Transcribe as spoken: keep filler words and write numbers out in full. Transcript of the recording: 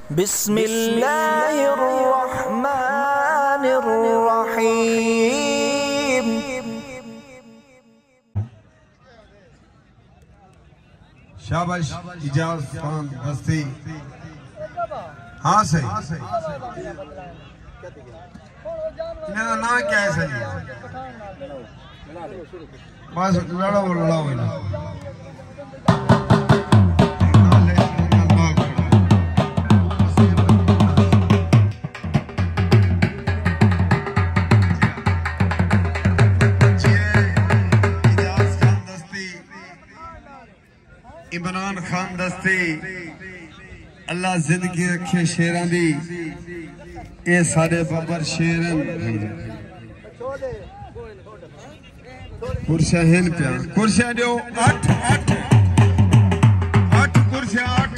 बिस्मिल्लाहिर्रहमानिर्रहीम। शाबाश इजाज खान बस्ती। हाँ सही। इन्हें ना क्या है सही? बस लड़ो लड़ो ना। इमरान खान दस्ती अल्लाह जिंदगी रखे शेरां दी। ये सारे बबर शेरन कुर्सियां हिन पिया। कुर्सियां दो अठ अठ अठ कुर्सियां अठ